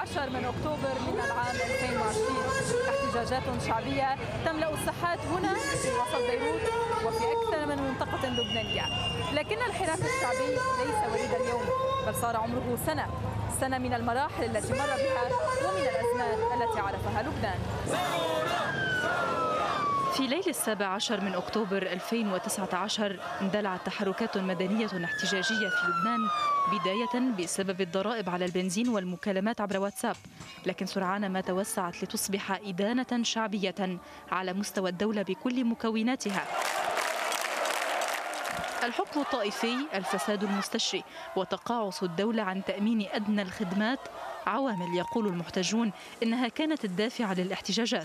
17 من أكتوبر من العام 2020 احتجاجات شعبية تملأ الساحات هنا في وسط بيروت وفي أكثر من منطقة لبنانية، لكن الحراك الشعبي ليس وليد اليوم، بل صار عمره سنة من المراحل التي مر بها ومن الأزمات التي عرفها لبنان. في ليل 17 من أكتوبر 2019 اندلعت تحركات مدنية احتجاجية في لبنان، بداية بسبب الضرائب على البنزين والمكالمات عبر واتساب، لكن سرعان ما توسعت لتصبح إدانة شعبية على مستوى الدولة بكل مكوناتها: الحكم الطائفي، الفساد المستشري، وتقاعس الدولة عن تأمين أدنى الخدمات، عوامل يقول المحتجون إنها كانت الدافع للاحتجاجات.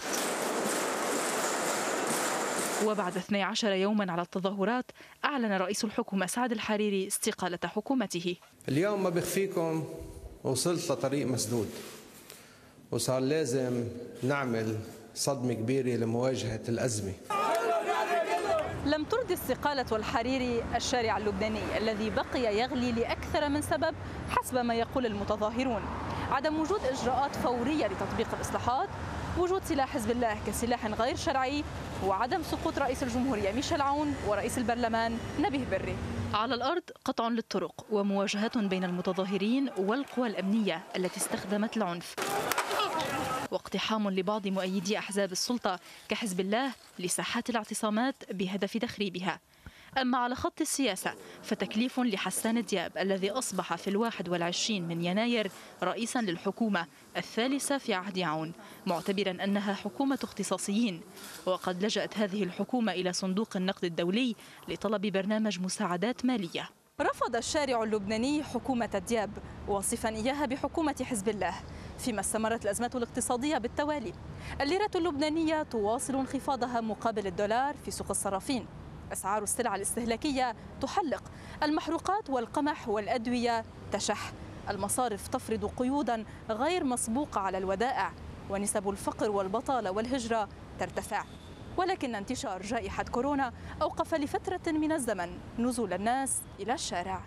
وبعد 12 يوما على التظاهرات أعلن رئيس الحكومة سعد الحريري استقالة حكومته. اليوم ما بخفيكم وصلت لطريق مسدود، وصار لازم نعمل صدمة كبيرة لمواجهة الأزمة. لم ترضي استقالة الحريري الشارع اللبناني الذي بقي يغلي لأكثر من سبب حسب ما يقول المتظاهرون: عدم وجود إجراءات فورية لتطبيق الإصلاحات، وجود سلاح حزب الله كسلاح غير شرعي، وعدم سقوط رئيس الجمهورية ميشيل عون ورئيس البرلمان نبيه بري. على الأرض قطع للطرق ومواجهات بين المتظاهرين والقوى الأمنية التي استخدمت العنف، واقتحام لبعض مؤيدي أحزاب السلطة كحزب الله لساحات الاعتصامات بهدف تخريبها. أما على خط السياسة فتكليف لحسان دياب الذي أصبح في 21 من يناير رئيسا للحكومة الثالثة في عهد عون، معتبرا أنها حكومة اختصاصيين، وقد لجأت هذه الحكومة إلى صندوق النقد الدولي لطلب برنامج مساعدات مالية. رفض الشارع اللبناني حكومة دياب واصفا إياها بحكومة حزب الله، فيما استمرت الأزمات الاقتصادية بالتوالي. الليرة اللبنانية تواصل انخفاضها مقابل الدولار في سوق الصرافين، أسعار السلع الاستهلاكية تحلق، المحروقات والقمح والأدوية تشح، المصارف تفرض قيودا غير مسبوقة على الودائع، ونسب الفقر والبطالة والهجرة ترتفع. ولكن انتشار جائحة كورونا أوقف لفترة من الزمن نزول الناس إلى الشارع.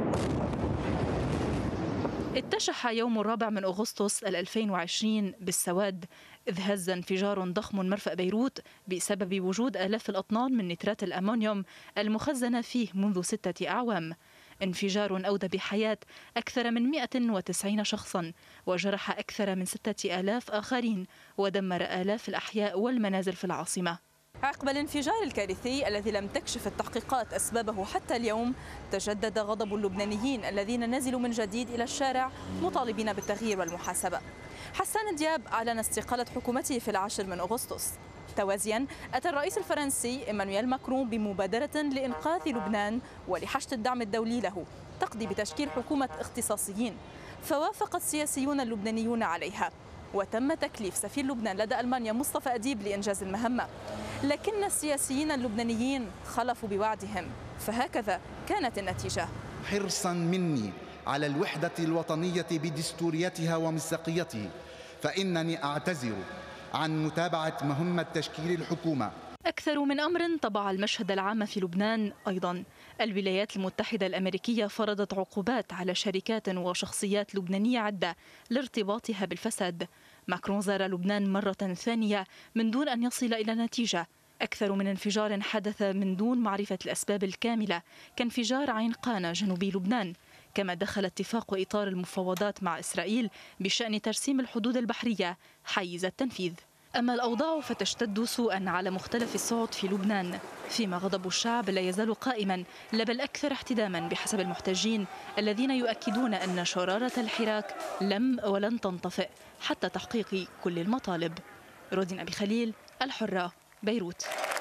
اتشح يوم 4 من أغسطس 2020 بالسواد، إذ هز انفجار ضخم مرفأ بيروت بسبب وجود آلاف الأطنان من نترات الأمونيوم المخزنة فيه منذ 6 أعوام. انفجار أودى بحياة أكثر من 190 شخصا وجرح أكثر من 6000 آخرين، ودمر آلاف الأحياء والمنازل في العاصمة. عقب الانفجار الكارثي الذي لم تكشف التحقيقات أسبابه حتى اليوم، تجدد غضب اللبنانيين الذين نزلوا من جديد إلى الشارع مطالبين بالتغيير والمحاسبة. حسان دياب أعلن استقالة حكومته في 10 من أغسطس. توازيا أتى الرئيس الفرنسي إيمانويل ماكرون بمبادرة لإنقاذ لبنان ولحشد الدعم الدولي له، تقضي بتشكيل حكومة اختصاصيين، فوافق السياسيون اللبنانيون عليها، وتم تكليف سفير لبنان لدى ألمانيا مصطفى أديب لإنجاز المهمة. لكن السياسيين اللبنانيين خلفوا بوعدهم، فهكذا كانت النتيجة. حرصا مني على الوحدة الوطنية بدستوريتها ومصداقيته، فإنني أعتذر عن متابعة مهمة تشكيل الحكومة. أكثر من أمر طبع المشهد العام في لبنان أيضا. الولايات المتحدة الأمريكية فرضت عقوبات على شركات وشخصيات لبنانية عدة لارتباطها بالفساد. ماكرون زار لبنان مرة ثانية من دون أن يصل إلى نتيجة. أكثر من انفجار حدث من دون معرفة الأسباب الكاملة كانفجار عين قانا جنوبي لبنان، كما دخل اتفاق إطار المفاوضات مع إسرائيل بشأن ترسيم الحدود البحرية حيز التنفيذ. أما الأوضاع فتشتد سوءا على مختلف الصعد في لبنان، فيما غضب الشعب لا يزال قائما، بل أكثر احتداما بحسب المحتجين الذين يؤكدون أن شرارة الحراك لم ولن تنطفئ حتى تحقيق كل المطالب. رودين أبي خليل، الحرة، بيروت.